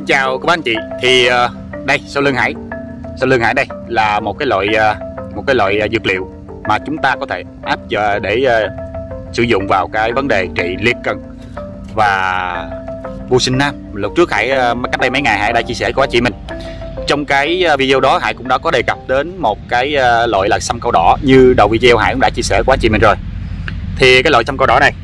chào các anh chị. Thì đây sau lưng Hải đây là một cái loại dược liệu mà chúng ta có thể áp để sử dụng vào cái vấn đề trị liệt cân và vô sinh nam. Lúc trước cách đây mấy ngày Hải đã chia sẻ với chị mình. Trong cái video đó Hải cũng đã có đề cập đến một cái loại là sâm cau đỏ, như đầu video Hải cũng đã chia sẻ với chị mình rồi. Thì cái loại sâm cau đỏ này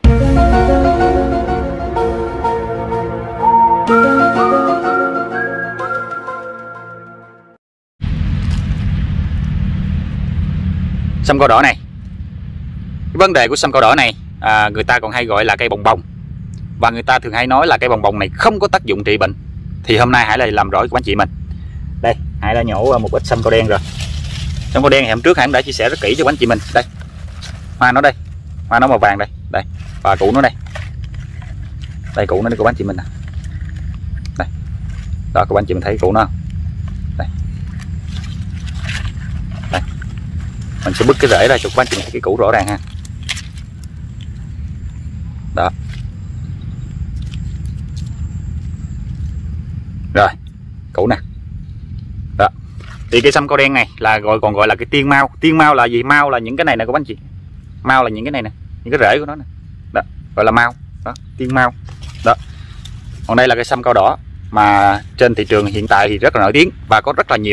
cái vấn đề của sâm cau đỏ này người ta còn hay gọi là cây bồng bồng, và người ta thường hay nói là cây bồng bồng này không có tác dụng trị bệnh. Thì hôm nay Hải lại làm rõ với các anh chị mình. Đây, Hải đã nhổ một ít sâm cau đen rồi. Sâm cau đen thì hôm trước Hải cũng đã chia sẻ rất kỹ cho các anh chị mình. Đây, hoa nó đây, hoa nó màu vàng đây, đây, và củ nó đây, đây củ nó đây các anh chị mình nè. Đây, đó các anh chị mình thấy củ nó không? Đây, đây, mình sẽ bứt cái rễ ra cho các anh chị mình thấy cái củ rõ ràng ha. Đó, rồi củ nè. Đó, thì cây sâm cau đen này là còn gọi là cái tiên mao. Tiên mao là gì? Mao là những cái này nè các anh chị, mao là những cái này nè, những cái rễ của nó nè, đó gọi là mao. Đó, tiên mao. Đó, còn đây là cây sâm cau đỏ mà trên thị trường hiện tại thì rất là nổi tiếng, và có rất là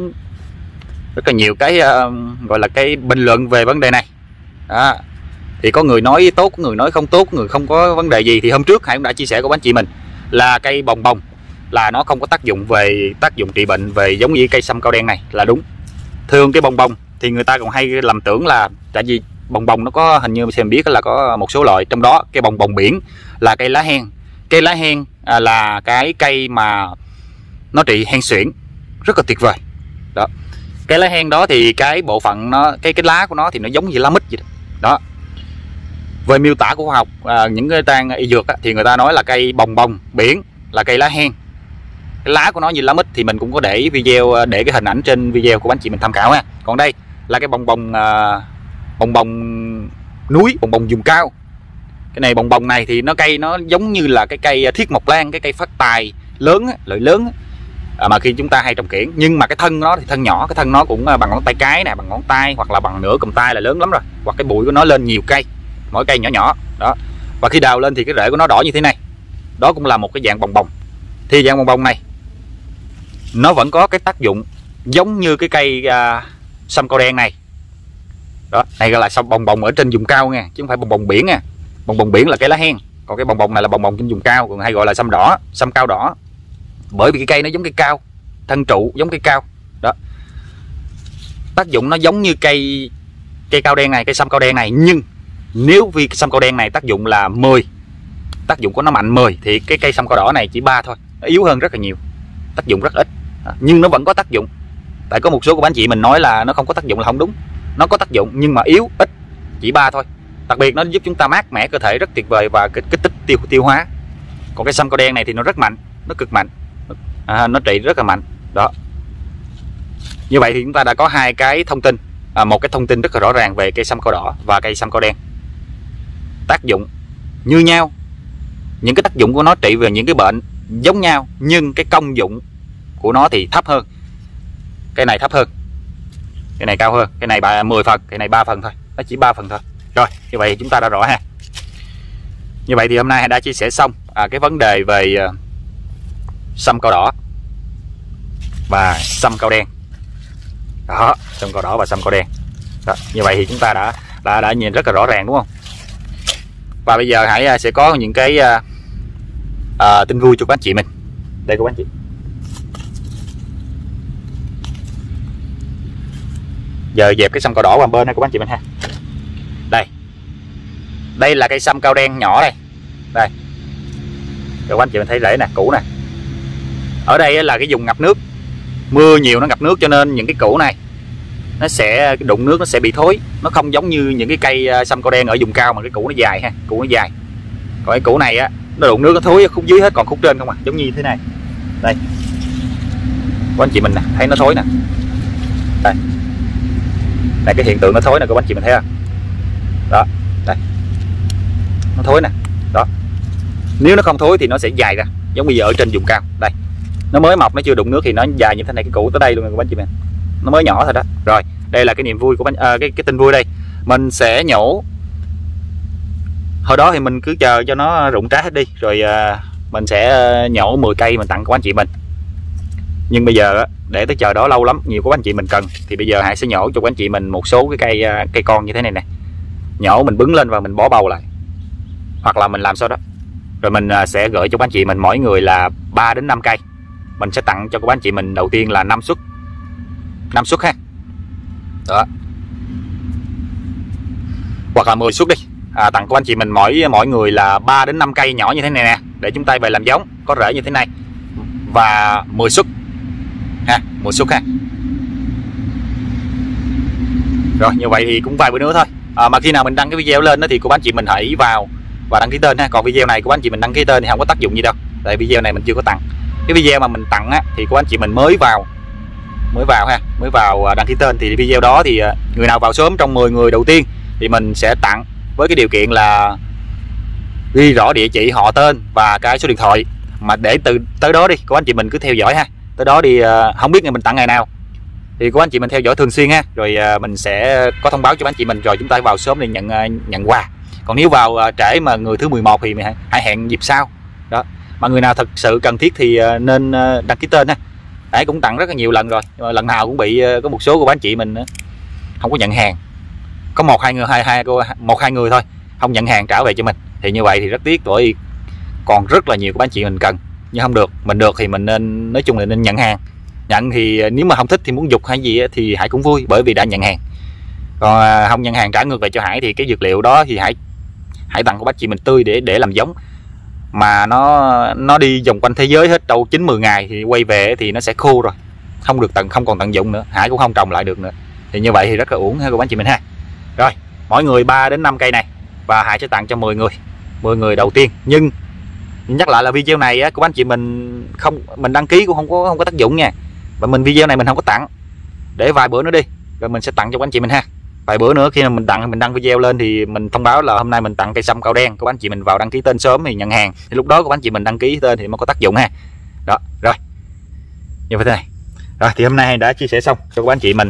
nhiều cái gọi là cái bình luận về vấn đề này. Đó, thì có người nói tốt, có người nói không tốt, có người không có vấn đề gì. Thì hôm trước Hải cũng đã chia sẻ của anh chị mình là cây bồng bồng là nó không có tác dụng trị bệnh về giống như cây sâm cau đen này là đúng. Thường cái bồng bồng thì người ta còn hay lầm tưởng là, tại vì bồng bồng nó có, hình như xem biết là có một số loại, trong đó cây bồng bồng biển là cây lá hen. Cây lá hen là cái cây mà nó trị hen suyễn rất là tuyệt vời. Đó, cây lá hen đó thì cái bộ phận nó, cái lá của nó thì nó giống như lá mít vậy đó. Đó, về miêu tả của khoa học, những cái trang y dược thì người ta nói là cây bồng bồng biển là cây lá hen, cái lá của nó như lá mít. Thì mình cũng có để video, để cái hình ảnh trên video của anh chị mình tham khảo ha. Còn đây là cái bồng bồng núi, bồng bồng vùng cao. Cái này bồng bồng này thì cây nó giống như là cái cây thiết mộc lan, cái cây phát tài lớn, lợi lớn mà khi chúng ta hay trồng kiển. Nhưng mà cái thân nó thì thân nhỏ, cái thân nó cũng bằng ngón tay cái nè, bằng ngón tay hoặc là bằng nửa cầm tay là lớn lắm rồi. Hoặc cái bụi của nó lên nhiều cây, mỗi cây nhỏ nhỏ đó. Và khi đào lên thì cái rễ của nó đỏ như thế này. Đó cũng là một cái dạng bồng bồng. Thì dạng bồng bồng này nó vẫn có cái tác dụng giống như cái cây sâm cau đen này. Đó, này gọi là sâm bồng bồng ở trên vùng cao nha, chứ không phải bồng bồng biển nha. Bồng bồng biển là cây lá hen, còn cái bồng bồng này là bồng bồng trên vùng cao, còn hay gọi là sâm đỏ, sâm cao đỏ. Bởi vì cái cây nó giống cây cao, thân trụ giống cây cao. Đó, tác dụng nó giống như cây cao đen này, cây sâm cau đen này. Nhưng nếu vì sâm cau đen này tác dụng là 10, tác dụng của nó mạnh 10, thì cái cây sâm cau đỏ này chỉ 3 thôi, nó yếu hơn rất là nhiều, tác dụng rất ít. Nhưng nó vẫn có tác dụng. Tại có một số của anh chị mình nói là nó không có tác dụng là không đúng. Nó có tác dụng nhưng mà yếu, ít, chỉ 3 thôi. Đặc biệt nó giúp chúng ta mát mẻ cơ thể rất tuyệt vời và kích thích tiêu hóa. Còn cái sâm cau đen này thì nó rất mạnh, nó cực mạnh, nó trị rất là mạnh. Đó, như vậy thì chúng ta đã có hai cái thông tin, một cái thông tin rất là rõ ràng về cây sâm cau đỏ và cây sâm cau đen. Tác dụng như nhau, những cái tác dụng của nó trị về những cái bệnh giống nhau, nhưng cái công dụng của nó thì thấp hơn. Cái này thấp hơn, cái này cao hơn. Cái này 10 phần, cái này 3 phần thôi. Nó chỉ 3 phần thôi. Rồi, như vậy chúng ta đã rõ ha. Như vậy thì hôm nay đã chia sẻ xong cái vấn đề về sâm cau đỏ và sâm cau đen. Đó, sâm cau đỏ và sâm cau đen. Đó, như vậy thì chúng ta đã nhìn rất là rõ ràng đúng không? Và bây giờ Hải sẽ có những cái tin vui cho các anh chị mình. Đây các anh chị. Giờ dẹp cái sâm cau đỏ qua bên này của anh chị mình ha. Đây là cây sâm cau đen nhỏ đây. Đây, các anh chị mình thấy rễ nè, củ nè. Ở đây là cái vùng ngập nước, mưa nhiều nó ngập nước, cho nên những cái củ này nó sẽ đụng nước, nó sẽ bị thối. Nó không giống như những cái cây sâm cau đen ở vùng cao mà cái củ nó dài ha, củ nó dài. Còn cái củ này nó đụng nước nó thối khúc dưới hết, còn khúc trên không à, giống như thế này. Đây, các anh chị mình nè, thấy nó thối nè. Đây, đây cái hiện tượng nó thối nè, các anh chị mình thấy không? Đó, đây, nó thối nè. Đó, nếu nó không thối thì nó sẽ dài ra giống bây giờ ở trên vùng cao. Đây, nó mới mọc, nó chưa đụng nước thì nó dài như thế này, cái củ tới đây luôn các anh chị mình, nó mới nhỏ thôi đó. Rồi đây là cái niềm vui của cái tin vui đây, mình sẽ nhổ. Hồi đó thì mình cứ chờ cho nó rụng trái hết đi rồi mình sẽ nhổ 10 cây mình tặng các anh chị mình. Nhưng bây giờ để tới chờ đó lâu lắm, nhiều các anh chị mình cần thì bây giờ Hải sẽ nhổ cho các anh chị mình một số cái cây con như thế này nè, nhổ mình bứng lên và mình bó bầu lại, hoặc là mình làm sao đó rồi mình sẽ gửi cho các anh chị mình mỗi người là 3 đến 5 cây. Mình sẽ tặng cho các anh chị mình đầu tiên là 5 suất ha, đó, hoặc là 10 suất đi, tặng các anh chị mình mỗi người là 3 đến 5 cây nhỏ như thế này nè, để chúng ta về làm giống có rễ như thế này, và 10 suất ha, 10 suất ha. Rồi như vậy thì cũng vài bữa nữa thôi, mà khi nào mình đăng cái video lên đó thì cô bác anh chị mình hãy vào và đăng ký tên ha. Còn video này cô bác anh chị mình đăng ký tên thì không có tác dụng gì đâu, tại video này mình chưa có tặng. Cái video mà mình tặng á thì cô bác anh chị mình mới vào ha, mới vào đăng ký tên, thì video đó thì người nào vào sớm trong 10 người đầu tiên thì mình sẽ tặng, với cái điều kiện là ghi rõ địa chỉ, họ tên và cái số điện thoại. Mà để tới đó đi cô anh chị mình cứ theo dõi ha, tới đó đi, không biết ngày mình tặng ngày nào thì cô anh chị mình theo dõi thường xuyên ha, rồi mình sẽ có thông báo cho anh chị mình, rồi chúng ta vào sớm để nhận quà. Còn nếu vào trễ mà người thứ 11 thì mình hãy hẹn dịp sau đó. Mà người nào thật sự cần thiết thì nên đăng ký tên ha. Đấy, cũng tặng rất là nhiều lần rồi, nhưng mà lần nào cũng bị có một số của anh chị mình không có nhận hàng, có một hai người thôi không nhận hàng trả về cho mình, thì như vậy thì rất tiếc, bởi còn rất là nhiều của anh chị mình cần nhưng không được. Mình được thì mình nên, nói chung là nên nhận hàng. Nhận thì nếu mà không thích thì muốn giục hay gì thì Hải cũng vui, bởi vì đã nhận hàng. Còn không nhận hàng trả ngược về cho Hải thì cái dược liệu đó thì Hải tặng của bác chị mình tươi để làm giống, mà nó đi vòng quanh thế giới hết đâu 9-10 ngày thì quay về thì nó sẽ khô rồi, không còn tận dụng nữa, Hải cũng không trồng lại được nữa, thì như vậy thì rất là uổng ha cô bác chị mình ha. Rồi mỗi người 3 đến 5 cây này, và Hải sẽ tặng cho 10 người đầu tiên. Nhưng nhắc lại là video này á, của anh chị mình đăng ký cũng không có tác dụng nha. Và video này mình không có tặng, để vài bữa nữa đi rồi mình sẽ tặng cho các anh chị mình ha. Vài bữa nữa khi mà mình đăng video lên thì mình thông báo là hôm nay mình tặng cây sâm cạo đen, các anh chị mình vào đăng ký tên sớm thì nhận hàng, thì lúc đó các anh chị mình đăng ký tên thì mới có tác dụng ha. Đó, rồi như vậy thế này. Rồi thì hôm nay đã chia sẻ xong cho các anh chị mình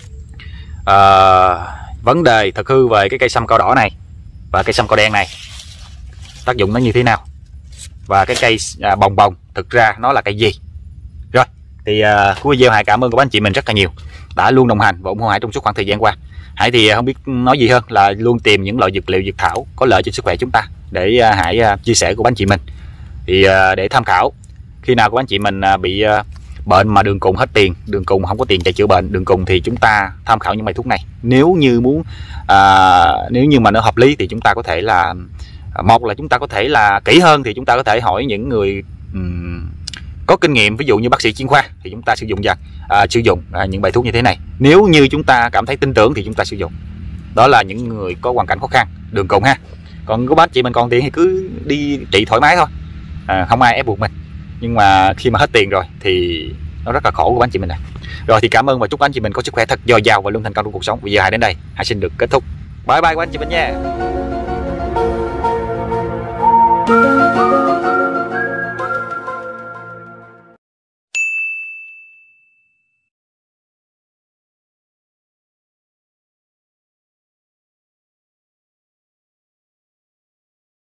vấn đề thực hư về cái cây sâm cạo đỏ này và cây sâm cạo đen này, tác dụng nó như thế nào, và cái cây bồng bồng thực ra nó là cây gì. Rồi thì cuối video Hải cảm ơn các anh chị mình rất là nhiều đã luôn đồng hành và ủng hộ Hải trong suốt khoảng thời gian qua. Hải thì không biết nói gì hơn là luôn tìm những loại dược liệu dược thảo có lợi cho sức khỏe chúng ta để Hải chia sẻ của anh chị mình, thì để tham khảo. Khi nào của anh chị mình bị bệnh mà đường cùng hết tiền, đường cùng không có tiền chạy chữa bệnh, đường cùng thì chúng ta tham khảo những bài thuốc này. Nếu như muốn nếu như mà nó hợp lý thì chúng ta có thể là, một là chúng ta có thể là kỹ hơn thì chúng ta có thể hỏi những người có kinh nghiệm, ví dụ như bác sĩ chuyên khoa, thì chúng ta sử dụng những bài thuốc như thế này. Nếu như chúng ta cảm thấy tin tưởng thì chúng ta sử dụng. Đó là những người có hoàn cảnh khó khăn, đường cùng ha. Còn các bác chị mình còn tiền thì cứ đi trị thoải mái thôi, không ai ép buộc mình. Nhưng mà khi mà hết tiền rồi thì nó rất là khổ của anh chị mình này. Rồi thì cảm ơn và chúc anh chị mình có sức khỏe thật dồi dào và luôn thành công trong cuộc sống. Bây giờ Hải đến đây, Hải xin được kết thúc. Bye bye của anh chị mình nha.